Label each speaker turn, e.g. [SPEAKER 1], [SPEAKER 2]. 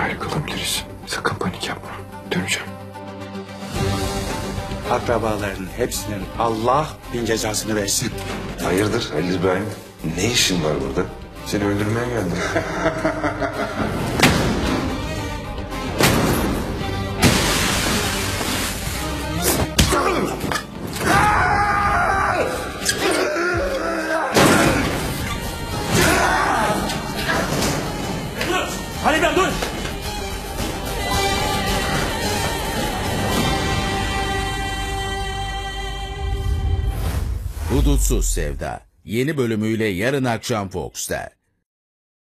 [SPEAKER 1] ayrı kalabiliriz. Sakın panik yapma. Döneceğim.
[SPEAKER 2] Akrabaların hepsinin Allah bin cezasını versin.
[SPEAKER 3] Hayırdır Halil İbrahim? Ne işin var burada?
[SPEAKER 1] Seni öldürmeye geldim.
[SPEAKER 4] Halil İbrahim dur!
[SPEAKER 5] Hudutsuz Sevda yeni bölümüyle yarın akşam Fox'ta.